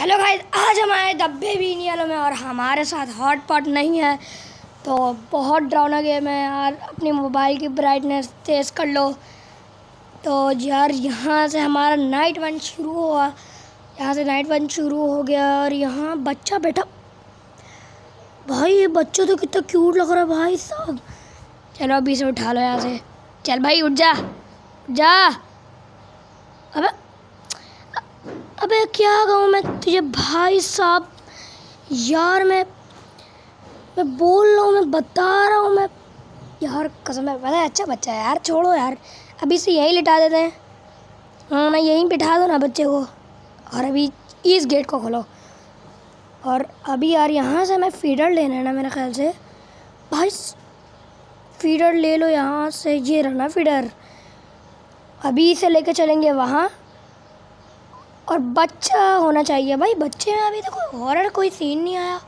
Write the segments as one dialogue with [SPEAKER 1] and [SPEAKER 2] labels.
[SPEAKER 1] Hello guys, आज हम आए डब्बे भी नहीं वालों में और हमारे साथ हॉटपॉट नहीं है। तो बहुत डरावना गेम है यार। अपनी मोबाइल की ब्राइटनेस तेज़ कर लो। तो यार यहाँ से हमारा नाइट वन शुरू हुआ, यहाँ से नाइट वन शुरू हो गया और यहाँ बच्चा बैठा। भाई ये बच्चा तो कितना क्यूट लग रहा है भाई साहब। चलो अभी से उठा लो यहाँ से। चल भाई उठ जा, उठ जा। अबे क्या कहूँ मैं तुझे भाई साहब। यार मैं बोल रहा हूँ, मैं बता रहा हूँ मैं यार, कसम है। पता है अच्छा बच्चा है यार, छोड़ो यार, अभी से यहीं लिटा देते हैं। हाँ ना, यहीं बिठा दो ना बच्चे को और अभी इस गेट को खोलो। और अभी यार यहाँ से मैं फीडर लेना है ना मेरे ख्याल से। भाई फीडर ले लो यहाँ से, ये रहा फीडर। अभी इसे लेके चलेंगे वहाँ और बच्चा होना चाहिए भाई। बच्चे में अभी तो कोई हॉरर कोई सीन नहीं आया।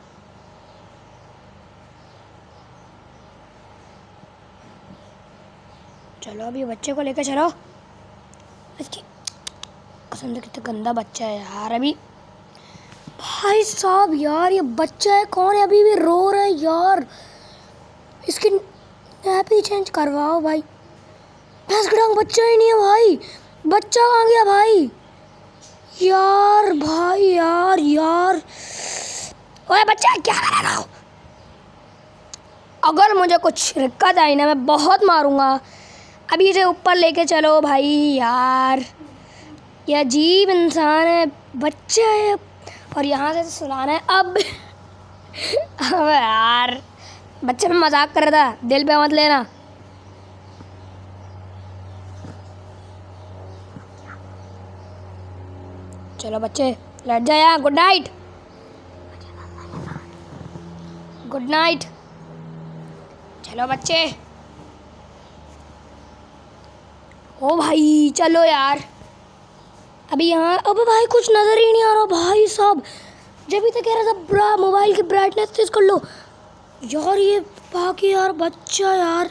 [SPEAKER 1] चलो अभी बच्चे को लेकर चलो। इसकी कसम से कितना गंदा बच्चा है यार। अभी भाई साहब यार ये बच्चा है कौन है, अभी भी रो रहा है यार। इसकी नैपी चेंज करवाओ भाई। भैंस का बच्चा ही नहीं है भाई। बच्चा कहाँ गया भाई यार? भाई यार यार ओए बच्चा क्या कर रहा हो? अगर मुझे कुछ दिक्कत आई ना मैं बहुत मारूंगा। अभी से ऊपर लेके चलो भाई यार। ये अजीब इंसान है, बच्चा है और यहाँ से सुलाना है अब। अब यार बच्चे में मजाक कर रहा था, दिल पे मत लेना। चलो बच्चे लेट जाए यहाँ। Good night, good night. चलो बच्चे। ओ भाई चलो यार। अभी यहाँ अब भाई कुछ नज़र ही नहीं आ रहा भाई साहब। जब भी तो कह रहा था मोबाइल की ब्राइटनेस तेज कर लो यार। ये बाकी यार बच्चा यार।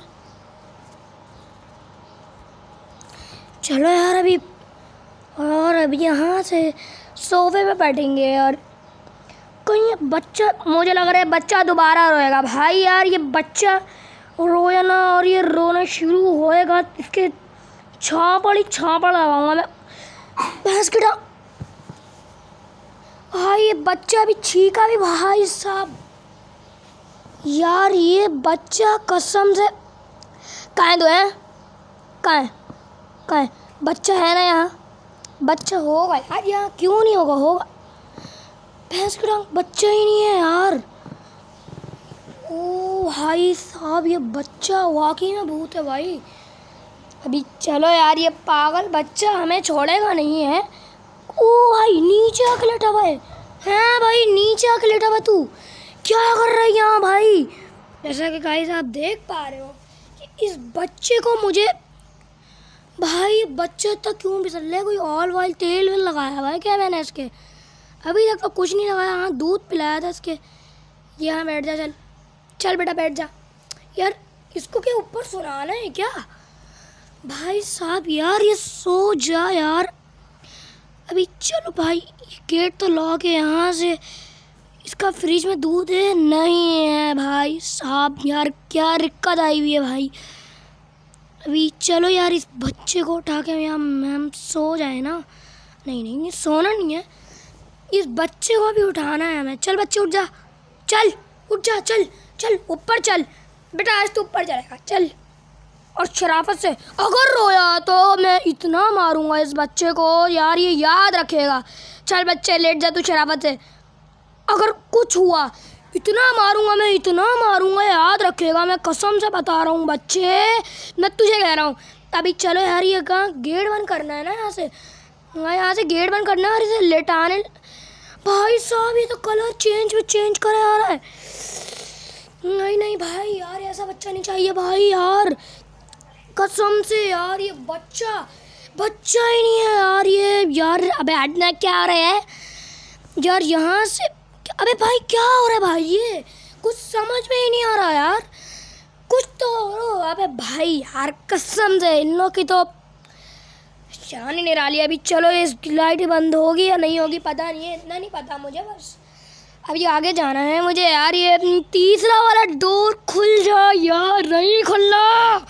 [SPEAKER 1] चलो यार अभी, और अभी यहाँ से सोफे पे बैठेंगे और कहीं बच्चा, मुझे लग रहा है बच्चा दोबारा रोएगा भाई यार। ये बच्चा रोया ना और ये रोना शुरू होएगा, इसके छापड़ लगाऊंगा मैं। भैंस की भाई ये बच्चा भी छीका भी भाई साहब यार। ये बच्चा कसम से कहाँ दो है, कहाँ बच्चा है ना यहाँ? बच्चा होगा यार यहाँ, क्यों नहीं होगा? होगा। भैंस की बच्चा ही नहीं है यार। ओ भाई साहब ये बच्चा वाकई में भूत है भाई। अभी चलो यार, ये पागल बच्चा हमें छोड़ेगा नहीं है। ओ भाई नीचे आके लेटा हुआ है। हैं भाई नीचे आके लेटा हुआ, तू क्या कर रहा है यहाँ भाई? जैसा कि गाइस आप देख पा रहे हो कि इस बच्चे को मुझे भाई, बच्चा तक क्यों भी चल रहा है? कोई ऑयल वाइल तेल वेल लगाया हुआ है क्या मैंने इसके? अभी तक तो कुछ नहीं लगाया। हाँ दूध पिलाया था इसके। यहाँ बैठ जा, चल चल बेटा बैठ जा यार। इसको क्या ऊपर सुलाना है क्या भाई साहब? यार ये सो जा यार। अभी चलो भाई, गेट तो लॉक है। यहाँ से इसका फ्रिज में दूध है नहीं है भाई साहब। यार क्या दिक्कत आई हुई है भाई। अभी चलो यार इस बच्चे को उठा के यहाँ हम सो जाए ना। नहीं सोना नहीं है, इस बच्चे को भी उठाना है हमें। चल बच्चे उठ जा, चल उठ जा, चल चल ऊपर चल बेटा। आज तो ऊपर चलेगा, चल। और शराफत से अगर रोया तो मैं इतना मारूंगा इस बच्चे को यार, ये याद रखेगा। चल बच्चे लेट जा तू शराफत से। अगर कुछ हुआ इतना मारूंगा मैं, इतना मारूंगा, याद रखेगा। मैं कसम से बता रहा हूँ बच्चे, मैं तुझे कह रहा हूँ। अभी चलो यार, ये कहाँ गेट बंद करना है ना यहाँ से। यहाँ से गेट बंद करना है और इसे लेटाने। भाई साहब ये तो कलर चेंज करे आ रहा है। नहीं भाई यार ऐसा बच्चा नहीं चाहिए भाई यार, कसम से यार। ये बच्चा ही नहीं है यार ये यार। अबे हटना क्या आ रहा है यार यहाँ से? अबे भाई क्या हो रहा है भाई? ये कुछ समझ में ही नहीं आ रहा यार। कुछ तो अबे भाई यार कसम से इन लोग की तो जान ही नहीं रहा लिया। अभी चलो इस लाइट बंद होगी या नहीं होगी पता नहीं है, इतना नहीं पता मुझे, बस अभी आगे जाना है मुझे यार। ये तीसरा वाला डोर खुल जा यार, नहीं खुलना।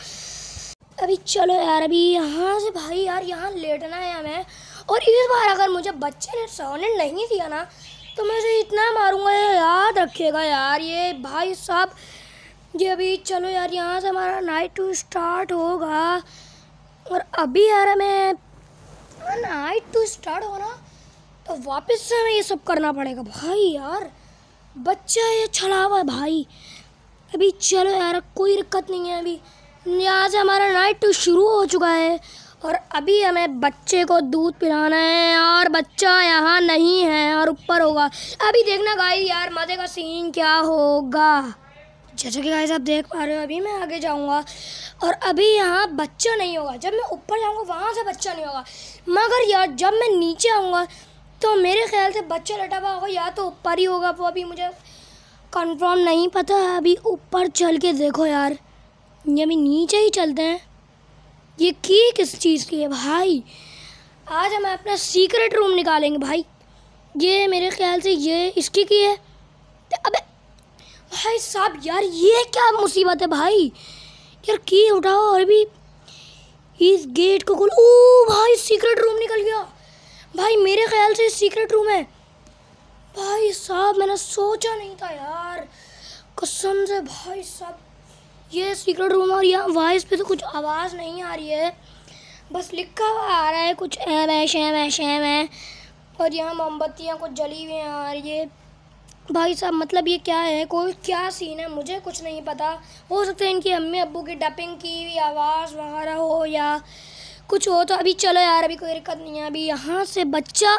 [SPEAKER 1] अभी चलो यार, अभी यहाँ से भाई यार यहाँ लेटना है हमें। और इस बार अगर मुझे बच्चे ने साउंड नहीं दिया ना तो मैं इसे इतना मारूंगा, ये याद रखिएगा यार ये भाई साहब। ये अभी चलो यार यहाँ से हमारा नाइट टू स्टार्ट होगा। और अभी यार हमें नाइट टू स्टार्ट होगा ना तो वापस से हमें ये सब करना पड़ेगा भाई यार। बच्चा ये छला हुआ है भाई। अभी चलो यार कोई दिक्कत नहीं है, अभी यहाँ से हमारा नाइट टू शुरू हो चुका है। और अभी हमें बच्चे को दूध पिलाना है और बच्चा यहाँ नहीं है और ऊपर होगा। अभी देखना गाइस यार मज़े का सीन क्या होगा। जैसे कि गाइस आप देख पा रहे हो अभी मैं आगे जाऊँगा और अभी यहाँ बच्चा नहीं होगा। जब मैं ऊपर जाऊँगा वहाँ से बच्चा नहीं होगा, मगर यार जब मैं नीचे आऊँगा तो मेरे ख्याल से बच्चा लटा हुआ होगा या तो ऊपर ही होगा, वो अभी मुझे कंफर्म नहीं पता। अभी ऊपर चल के देखो यार, ये अभी नीचे ही चलते हैं। ये की किस चीज़ की है भाई? आज हम अपना सीक्रेट रूम निकालेंगे भाई। ये मेरे ख्याल से ये इसकी की है। अबे भाई साहब यार ये क्या मुसीबत है भाई, यार की उठाओ और भी इस गेट को खोलो। ओ भाई सीक्रेट रूम निकल गया भाई, मेरे ख्याल से सीक्रेट रूम है भाई साहब। मैंने सोचा नहीं था यार कसम से भाई साहब, ये सीक्रेट रूम। और यहाँ वॉइस पे तो कुछ आवाज़ नहीं आ रही है, बस लिखा हुआ आ रहा है कुछ एम है शैम है शैम है। और यहाँ मोमबत्तियाँ कुछ जली हुई हैं यार। ये भाई साहब मतलब ये क्या है, कोई क्या सीन है मुझे कुछ नहीं पता। हो सकता है इनकी अम्मी अब्बू की डबिंग की हुई आवाज़ वगैरह हो या कुछ हो। तो अभी चलो यार अभी कोई दिक्कत नहीं है। अभी यहाँ से बच्चा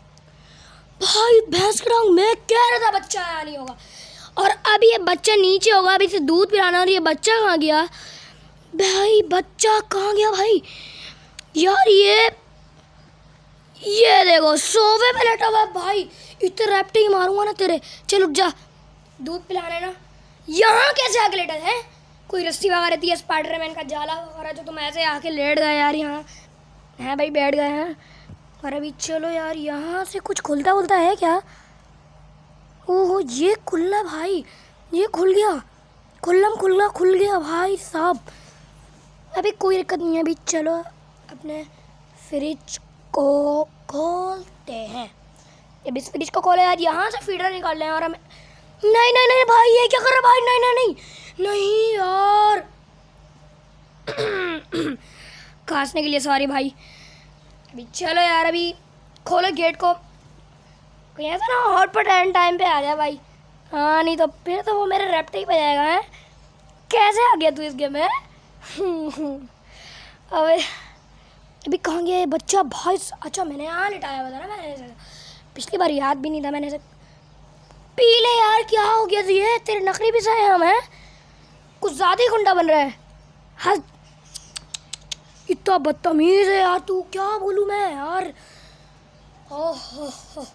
[SPEAKER 1] भाई भैंस का टांग, मैं कह रहा था बच्चा आया नहीं होगा। और अभी ये बच्चा नीचे होगा, अभी इसे दूध पिलाना। और ये बच्चा कहाँ गया भाई, बच्चा कहाँ गया भाई यार? ये देखो सोफे पे लेटा हुआ है भाई। इतने रैप्टिंग मारूंगा ना तेरे। चल उठ जा, दूध पिलाना है ना। यहाँ कैसे आके लेटा है? कोई रस्सी वगैरह थी स्पाइडरमैन का जाला वगैरह जो तुम ऐसे आके लेट गए यार यहाँ है भाई, बैठ गए हैं। और अभी चलो यार यहाँ से कुछ खुलता खुलता है क्या? ओहो ये खुला भाई, ये खुल गया, खुल गया भाई साहब। अभी कोई दिक्कत नहीं है। अभी चलो अपने फ्रिज को खोलते हैं। अब इस फ्रिज को खोले यार, यहाँ से फीडर निकाल रहे हैं। और हमें नहीं नहीं नहीं भाई ये क्या कर रहा है भाई? नहीं नहीं नहीं नहीं यार खांसने के लिए सॉरी भाई। अभी चलो यार अभी खोलो गेट को, कहीं ऐसा ना हॉट पर टाइम पे आ जाए भाई। हाँ नहीं तो फिर तो वो मेरे रेप्टे ही पे जाएगा है। कैसे आ गया तू इस गेम में? अबे अभी कहाँ गया बच्चा भाई? अच्छा मैंने यहाँ लिटाया हुआ था ना, मैंने पिछली बार याद भी नहीं था मैंने। पी ले यार, क्या हो गया ये? तेरे नखरी भी सही हम है, कुछ ज़्यादा ही गुंडा बन रहा है। हाँ इतना बदतमीज़ है यार तू, क्या बोलूँ मैं यार। ओह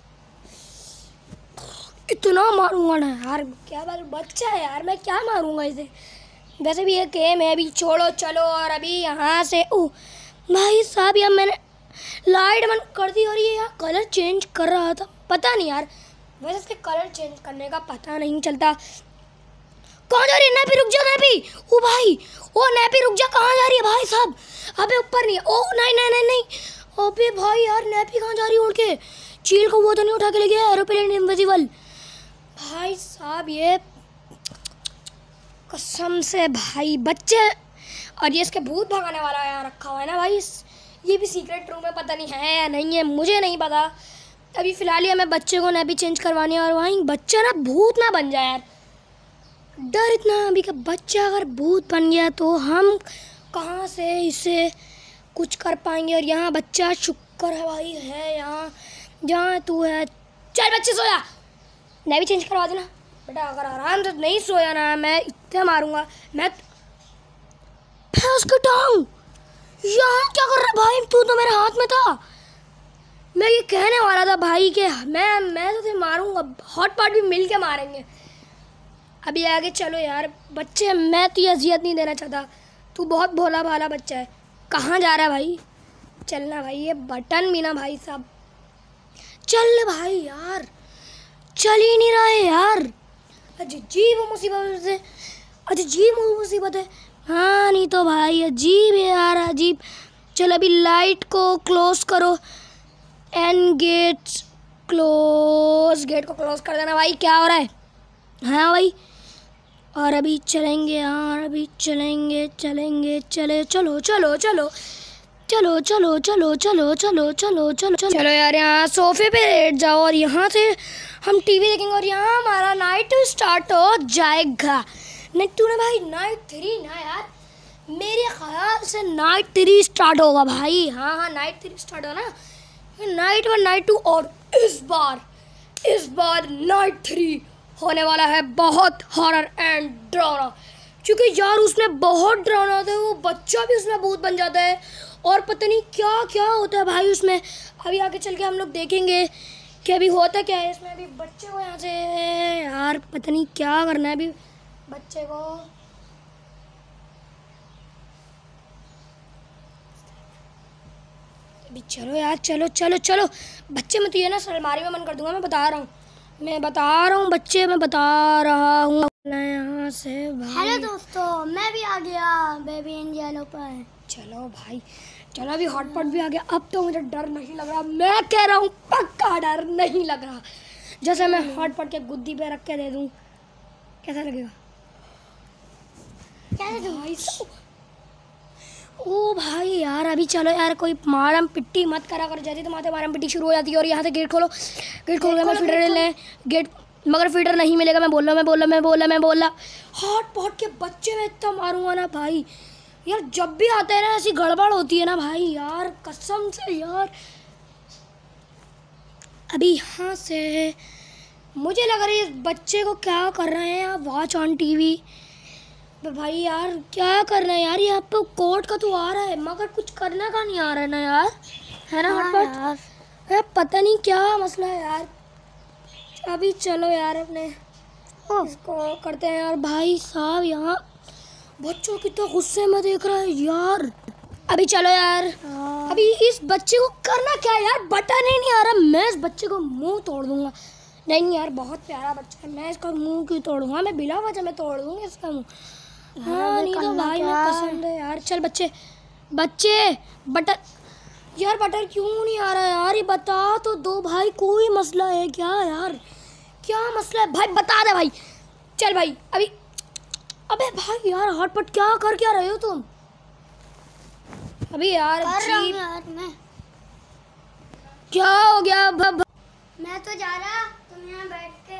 [SPEAKER 1] इतना मारूंगा ना यार, क्या बात, बच्चा है यार मैं क्या मारूंगा इसे। वैसे भी ये गेम है, अभी छोड़ो चलो। और अभी यहाँ से भाई साहब यार मैंने लाइट बंद कर दी और ये यार कलर चेंज कर रहा था, पता नहीं यार। वैसे इसके कलर चेंज करने का पता नहीं चलता। कहाँ जा रही है नैपी? रुक जा नैपी। ओ भाई ओ नैपी रुक जा, कहाँ जा रही है भाई साहब? अबे ऊपर नहीं, ओ नहीं नहीं नहीं नहीं। अबे भाई यार नैपी कहाँ जा रही है उड़ के? चील को वो तो नहीं उठा के ले गया एरोप्लेन इनविजिबल? भाई साहब ये कसम से भाई बच्चे। और ये इसके भूत भगाने वाला यहाँ रखा हुआ है ना भाई। ये भी सीक्रेट रूम में पता नहीं है या नहीं है, मुझे नहीं पता। अभी फ़िलहाल ही हमें बच्चे को नैपी चेंज करवानी है। और वहीं बच्चा ना भूत ना बन जाए यार, डर इतना अभी का। बच्चा अगर भूत बन गया तो हम कहाँ से इसे कुछ कर पाएंगे। और यहाँ बच्चा शुक्र है भाई है यहाँ जहाँ तू है। चल बच्चे सोया, नैपी चेंज करवा देना बेटा। अगर आराम से नहीं सोया ना मैं इतने मारूंगा। मैं भैंस की टांग, यहाँ क्या कर रहा है भाई? तू तो मेरे हाथ में था। मैं ये कहने वाला था भाई कि मैं तो तुझे मारूंगा, हॉट पॉट भी मिल के मारेंगे। अभी आगे चलो यार बच्चे, मैं तुझे अजियत नहीं देना चाहता, तू बहुत भोला भाला बच्चा है। कहाँ जा रहा है भाई? चलना भाई, ये बटन भी ना भाई साहब चल भाई यार, चल ही नहीं रहा है यार। अजीब मुसीबत से, अजीब मुसीबत है। हाँ नहीं तो भाई अजीब है यार, अजीब। चल अभी लाइट को क्लोज करो एंड गेट क्लोज, गेट को क्लोज कर देना भाई। क्या हो रहा है? हाँ भाई, और अभी चलेंगे यार, अभी चलेंगे चलेंगे, चले चलो चलो चलो चलो चलो चलो चलो चलो चलो चलो चलो यार, यहाँ सोफे पे लेट जाओ और यहाँ से हम टीवी देखेंगे और यहाँ हमारा नाइट स्टार्ट हो जाएगा। नहीं तूने भाई नाइट 3 ना यार, मेरे ख्याल से नाइट 3 स्टार्ट होगा भाई। हाँ नाइट 3 स्टार्ट हो ना, नाइट 1 नाइट 2 और इस बार नाइट 3 होने वाला है बहुत हॉरर एंड डरावना, क्योंकि यार उसमें बहुत डरावना होता है, वो बच्चा भी उसमें भूत बन जाता है और पता नहीं क्या क्या होता है भाई उसमें। अभी आगे चल के हम लोग देखेंगे कि अभी होता क्या है इसमें। अभी बच्चे को यहाँ से यार पता नहीं क्या करना है अभी बच्चे को। अभी चलो यार, चलो चलो चलो बच्चे, मैं तो ये ना अलमारी में बंद कर दूंगा। मैं बता रहा हूँ बच्चे, मैं बता रहा हूँ यहाँ से भाई।
[SPEAKER 2] हेलो दोस्तों, मैं भी आ गया बेबी इंडियन पर।
[SPEAKER 1] चलो भाई चलो, अभी हॉटपॉट भी आ गया। अब तो मुझे डर नहीं लग रहा, मैं कह रहा हूँ पक्का डर नहीं लग रहा। जैसे मैं हॉटपॉट के गुद्दी पे रख के दे दूँ, कैसा लगेगा? भाई ओ भाई यार, अभी चलो यार, कोई मारम पिट्टी मत करा कर जाती तो माथे मारम पिट्टी शुरू हो जाती है। और यहाँ से गेट खोलो, गेट खोल के मैं फीडर ले गेट, मगर फीडर नहीं मिलेगा। मैं बोला हॉटपॉट के बच्चे में इतना मारूंगा ना भाई यार, जब भी आता है ना ऐसी गड़बड़ होती है ना भाई यार, कसम से यार। अभी यहाँ से मुझे लग रहा है इस बच्चे को क्या कर रहे हैं आप, वॉच ऑन टीवी भाई यार, क्या करना है यार। यहाँ पे कोर्ट का तो आ रहा है मगर कुछ करना का नहीं आ रहा है ना यार, है ना हॉटपॉट यार, पता नहीं क्या मसला है यार। अभी चलो यार अपने इसको करते हैं यार। भाई साहब यहाँ बच्चों कितना गुस्से में देख रहा है यार। अभी चलो यार, अभी इस बच्चे को करना क्या है यार, बटन ही नहीं आ रहा। मैं इस बच्चे को मुंह तोड़ दूंगा। नहीं यार, बहुत प्यारा बच्चा है, मैं इसका मुंह क्यों तोड़ूंगा, मैं बिना वजह में तोड़ दूंगा इसका मुंह। हाँ नहीं तो भाई मैं पसंद है यार। चल बच्चे बटन यार, बटन क्यों नहीं आ रहा है यार, ये बता तो दो भाई, कोई मसला है क्या यार, क्या मसला है भाई, बता दे भाई। चल भाई अभी, अबे भाई यार हॉटपॉट क्या कर क्या रहे हो तुम अभी यार?
[SPEAKER 2] यार मैं
[SPEAKER 1] क्या हो गया?
[SPEAKER 2] मैं तो जा रहा, तुम यहाँ बैठ के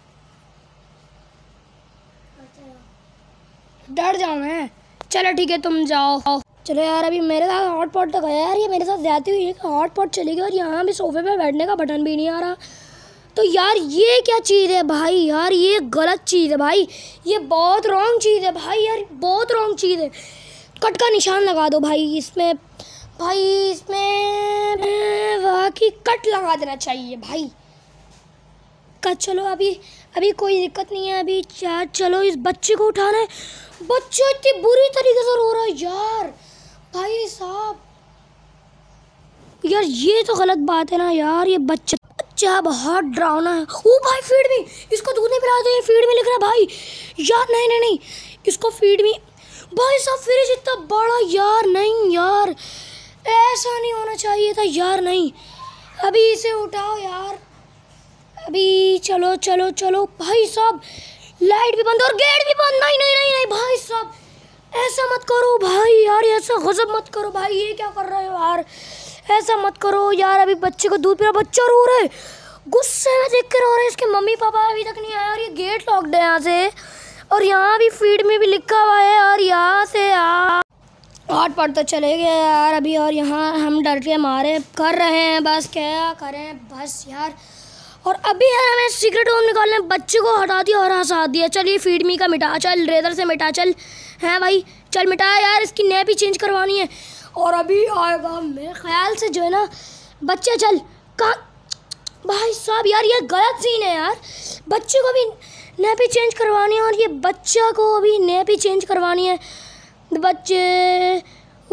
[SPEAKER 1] डर जाऊँ मैं? चलो ठीक है तुम जाओ। चलो यार, अभी मेरे साथ हॉटपॉट तो गया यार, ये मेरे साथ जाती हुई है कि हॉटपॉट चली गई और यहाँ भी सोफे पे बैठने का बटन भी नहीं आ रहा। तो यार ये क्या चीज़ है भाई यार, ये गलत चीज़ है भाई, ये बहुत रॉन्ग चीज़ है भाई यार, बहुत रॉन्ग चीज़ है। कट का निशान लगा दो भाई इसमें, भाई इसमें वाकई कट लगा देना चाहिए भाई। कट चलो अभी कोई दिक्कत नहीं है। अभी यार चलो इस बच्चे को उठाना है, बच्चा इतनी बुरी तरीके से रो रहा है यार। भाई साहब यार ये तो गलत बात है ना यार, ये बच्चा बहुत डरावना है। ओ भाई फीड में, इसको दूध नहीं पिलाते, ये फीड में लिख रहा है भाई यार। नहीं इसको फीड में, भाई साहब फ्रिज इतना बड़ा यार, नहीं यार ऐसा नहीं होना चाहिए था यार, नहीं। अभी इसे उठाओ यार, अभी चलो चलो चलो भाई साहब, लाइट भी बंद और गेट भी बंद। नहीं भाई साहब ऐसा मत करो भाई यार, ऐसा गजब मत करो भाई, ये क्या कर रहे हो यार, ऐसा मत करो यार। अभी बच्चे को दूध पिला, बच्चा रो रहा है, गुस्से में देख कर रो रहा है, इसके मम्मी पापा अभी तक नहीं आए और ये गेट लॉक्ड है यहाँ से, और यहाँ भी फीड में भी लिखा हुआ है और यहाँ से हॉटपॉट तो चले गए यार अभी, और यहाँ हम डर के मारे कर रहे हैं, बस क्या करें बस यार। और अभी यार हमें सीक्रेट रूम निकालने, बच्चे को हटा दिया और हंसा दिया। चलिए फीड मी का मिटा, चल रेजर से मिटा, चल हैं भाई चल मिटा यार, इसकी नैप ही चेंज करवानी है। और अभी आएगा मेरे ख्याल से जो है ना बच्चे, चल कहाँ भाई साहब यार, ये गलत सीन है यार, बच्चे को भी नैपी चेंज करवानी है और ये बच्चा को भी नैपी चेंज करवानी है। बच्चे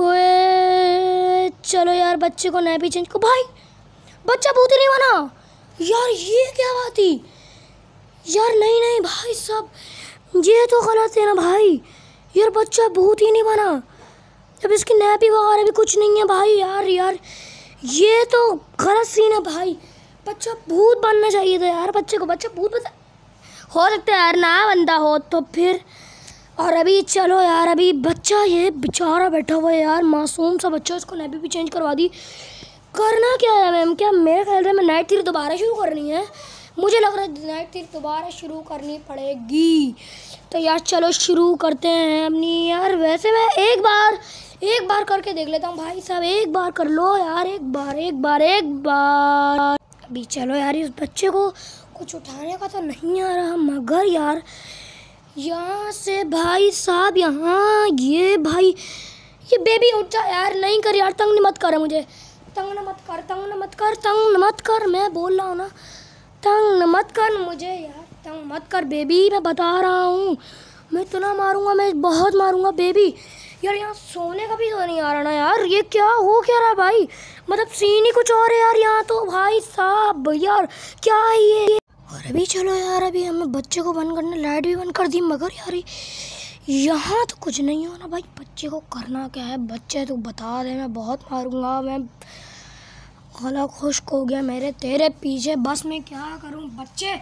[SPEAKER 1] ओए चलो यार बच्चे को नैपी चेंज को। भाई बच्चा भूत ही नहीं बना यार, ये क्या बात थी यार। नहीं नहीं भाई साहब, ये तो गलत है ना भाई। यार बच्चा भूत ही नहीं बना, अब इसकी नैपी वगैरह भी कुछ नहीं है भाई। यार यार ये तो गलत सीन है भाई। बच्चा भूत बनना चाहिए था यार, बच्चे को बच्चा भूत बता हो सकता है यार, ना बंदा हो तो फिर। और अभी चलो यार, अभी बच्चा ये बेचारा बैठा हुआ है यार, मासूम सा बच्चा, उसको नैपी भी चेंज करवा दी। करना क्या है मैम, क्या मेरे ख्याल से मैं नाइट थीरी दोबारा शुरू करनी है। मुझे लग रहा है नाइट थीरी दोबारा शुरू करनी पड़ेगी। तो यार चलो शुरू करते हैं अपनी। यार वैसे मैं एक बार करके देख लेता हूँ भाई साहब, एक बार कर लो यार, एक बार। अभी चलो यार, इस बच्चे को कुछ उठाने का तो नहीं आ रहा, मगर यार यहाँ से भाई साहब, यहाँ ये भाई ये बेबी उठ जा यार। नहीं कर यार, तंग मत कर मुझे, तंग मत कर, मैं बोल रहा हूँ ना, तंग मत कर मुझे यार, तंग मत कर बेबी, मैं बता रहा हूँ। मैं इतना मारूंगा, मैं बहुत मारूंगा बेबी। यार यहाँ सोने का भी तो नहीं आ रहा ना यार, ये क्या हो क्या रहा भाई, मतलब सीन ही कुछ और है यार यहाँ तो भाई साहब। यार क्या है ये। और अभी चलो यार, अभी हमने बच्चे को बंद करने लाइट भी बंद कर दी, मगर यार यहाँ तो कुछ नहीं होना भाई। बच्चे को करना क्या है, बच्चे तो बता दे, मैं बहुत मारूंगा, मैं गला खुश्क हो गया मेरे तेरे पीछे, बस मैं क्या करूं। बच्चे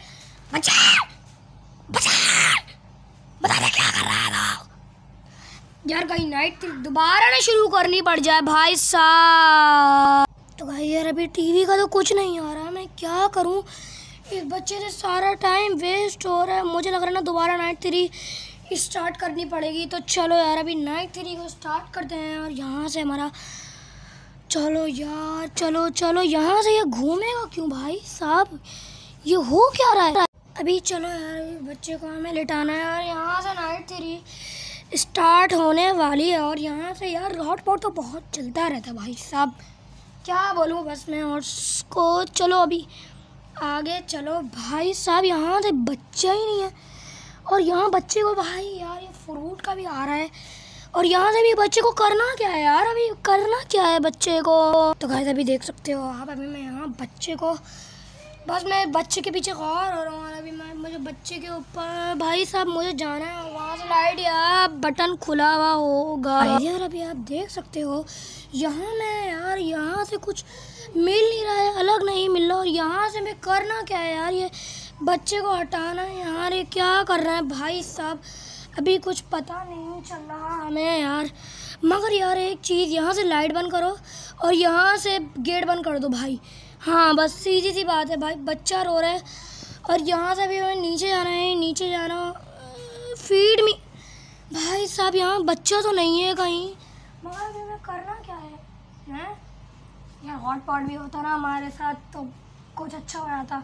[SPEAKER 1] बता दे क्या कर रहा था यार, कहीं नाइट दोबारा ना शुरू करनी पड़ जाए भाई साहब। तो भाई यार अभी टीवी का तो कुछ नहीं आ रहा, मैं क्या करूं, इस बच्चे से सारा टाइम वेस्ट हो रहा है। मुझे लग रहा है ना दोबारा नाइट थ्री स्टार्ट करनी पड़ेगी। तो चलो यार अभी नाइट थ्री को स्टार्ट करते हैं। और यहाँ से हमारा, चलो यार चलो यहाँ से ये घूमेगा क्यों भाई साहब, ये हो क्या रहा है। अभी चलो यार, बच्चे को हमें लिटाना है और यहाँ से नाइट थ्री स्टार्ट होने वाली है। और यहाँ से यार हॉटपॉट तो बहुत चलता रहता है भाई साहब, क्या बोलूँ बस मैं। और उसको चलो अभी आगे चलो भाई साहब, यहाँ से बच्चा ही नहीं है। और यहाँ बच्चे को भाई यार ये फ्रूट का भी आ रहा है। और यहाँ से भी बच्चे को करना क्या है यार, अभी करना क्या है बच्चे को। तो गाइस अभी देख सकते हो आप, अभी मैं यहाँ बच्चे को, बस मैं बच्चे के पीछे गौर हो रहा हूँ। अभी मुझे बच्चे के ऊपर भाई साहब मुझे जाना है, वहाँ से लाइट या बटन खुला हुआ होगा यार। अभी आप देख सकते हो यहाँ मैं यार, यहाँ से कुछ मिल नहीं रहा है, अलग नहीं मिल रहा। और यहाँ से मैं करना क्या है यार, ये बच्चे को हटाना है यार, ये क्या कर रहे हैं भाई साहब, अभी कुछ पता नहीं चल रहा हमें यार। मगर यार एक चीज़, यहाँ से लाइट बंद करो और यहाँ से गेट बंद कर दो भाई। हाँ बस सीधी सी बात है भाई, बच्चा रो रहा है। और यहाँ से भी हमें नीचे जाना है, नीचे जाना फीड में भाई साहब, यहाँ बच्चा तो नहीं है कहीं, मगर अभी हमें करना क्या है हैं? यार हॉटपॉट भी होता ना हमारे साथ तो कुछ अच्छा हो जाता।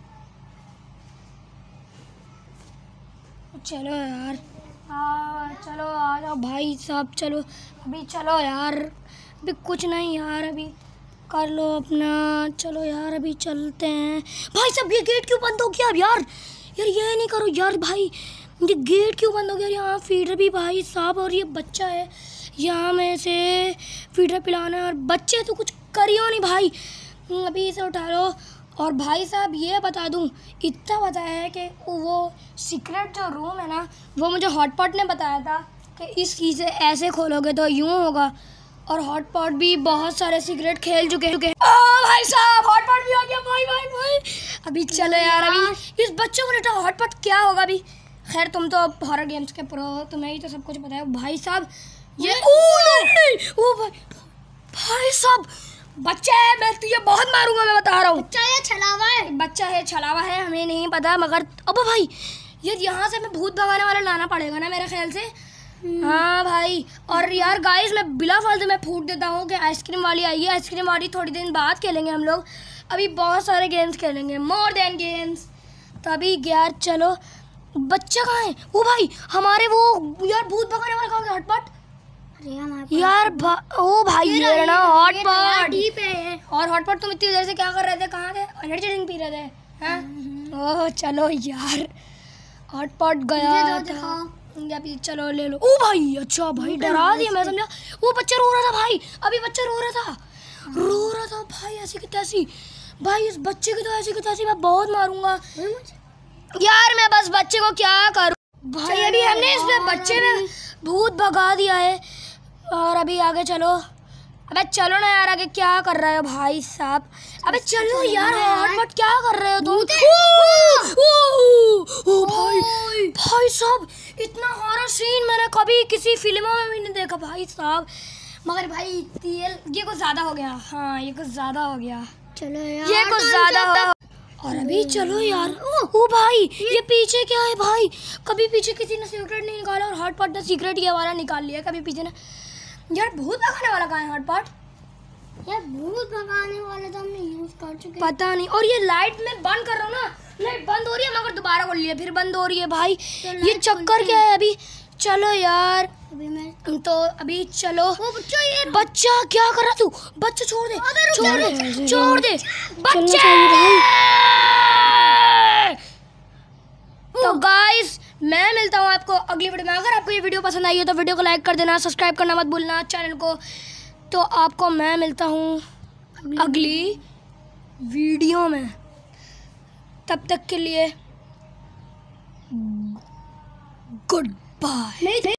[SPEAKER 1] चलो यार चलो आ जाओ भाई साहब, चलो अभी चलो यार, अभी कुछ नहीं यार, अभी कर लो अपना। चलो यार अभी चलते हैं भाई साहब। ये गेट क्यों बंद हो गया अब यार, ये नहीं करो यार भाई, ये गेट क्यों बंद हो गया। यहाँ फीडर भी भाई साहब, और ये बच्चा है, यहाँ में से फीडर पिलाना है। और बच्चे तो कुछ करियो नहीं भाई, अभी इसे उठा लो। और भाई साहब ये बता दूं, इतना बताया है कि वो सीक्रेट जो रूम है ना, वो मुझे हॉटपॉट ने बताया था कि इस चीज़ से ऐसे खोलोगे तो यूँ होगा। और हॉटपॉट भी बहुत सारे सीक्रेट खेल चुके हैं। भाई साहब हॉटपॉट भी आ गया भाई। अभी चलो यार, अभी इस बच्चे को लेटा हॉटपॉट क्या होगा अभी। खैर तुम तो हॉरर गेम्स के प्रो हो, तुम्हें ही तो सब कुछ पता है भाई साहब। ये ओ भाई साहब बच्चा है, मैं तुझे बहुत मारूंगा, मैं बता रहा हूँ। बच्चा है छलावा है हमें नहीं पता, मगर अब भाई ये यहाँ से मैं भूत भगाने वाला लाना पड़ेगा ना मेरे ख्याल से। हाँ भाई। और यार गाइस मैं बिला फालतू में फूट देता हूँ कि आइसक्रीम वाली आई है, आइसक्रीम वाली थोड़ी दिन बाद खेलेंगे हम लोग, अभी बहुत सारे गेम्स खेलेंगे, मोर देन गेम्स। तो अभी यार चलो, बच्चा कहाँ है वो भाई हमारे, वो यार भूत भगाने वाला कहाँ गया हॉटपॉट यार ओ भाई ये ना हॉटपॉट। और हॉटपॉट तुम इतनी देर से क्या कर रहे थे, कहाँ थे, एनर्जी ड्रिंक पी रहे थे हैं? ओह चलो यार हॉटपॉट गया था। या भी चलो ले लो। ओ भाई अच्छा भाई डरा दिया, मैं समझा वो बच्चा रो रहा था भाई, अभी बच्चा रो रहा था भाई, ऐसी की तैसी भाई, इस बच्चे की तो ऐसी की तैसी मैं बहुत मारूंगा यार, मैं बस बच्चे को क्या करूं भाई। अभी हमने इस बच्चे में भूत भगा दिया है और अभी आगे चलो। अबे चलो ना यार, आगे क्या कर रहे हो भाई साहब, अबे चलो यार, हटपट क्या कर रहे हो तुम। ओ भाई साहब, इतना हॉरर सीन मैंने कभी किसी फिल्मों में भी नहीं देखा भाई साहब, मगर भाई तेल ये कुछ ज्यादा हो गया। हाँ ये कुछ ज्यादा हो गया,
[SPEAKER 2] चलो यार
[SPEAKER 1] ये कुछ ज्यादा हो। और अभी चलो यार, ओ भाई ये पीछे क्या है भाई, कभी पीछे किसी ने सीक्रेट नहीं निकाला और हॉटपॉट ने सीक्रेट ये वाला निकाल लिया कभी पीछे ने। यार भूत भगाने वाला कहाँ है हॉटपॉट?
[SPEAKER 2] यार भूत भगाने वाला तो हमने यूज कर चुके,
[SPEAKER 1] पता नहीं। और ये लाइट में बंद कर रहा हूँ ना, लाइट बंद हो रही है मगर दोबारा खोल लिया फिर बंद हो रही है भाई, ये चक्कर क्या है अभी। चलो यार
[SPEAKER 2] अभी मैं
[SPEAKER 1] तो अभी चलो।
[SPEAKER 2] वो बच्चा, ये
[SPEAKER 1] बच्चा क्या कर रहा तू, बच्चा छोड़ दे छोड़ दे बच्चे। तो गाइस मैं मिलता हूँ आपको अगली वीडियो में। अगर आपको ये वीडियो पसंद आई है तो वीडियो को लाइक कर देना, सब्सक्राइब करना मत भूलना चैनल को। तो आपको मैं मिलता हूँ अगली वीडियो में, तब तक के लिए गुड बाय।